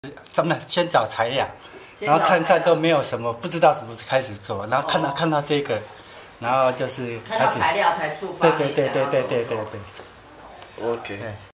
真的先找材料，然后看看都没有什么，不知道怎么开始做，然后看到这个，然后就是看到材料才触发。 对。OK。